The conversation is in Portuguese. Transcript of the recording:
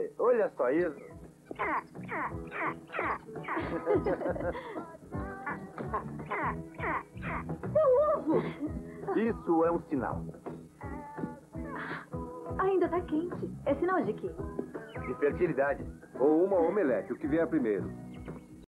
olha só isso. Seu ovo! Isso é um sinal. Ainda tá quente. É sinal de quê? De fertilidade. Ou uma omelete, o que vier primeiro.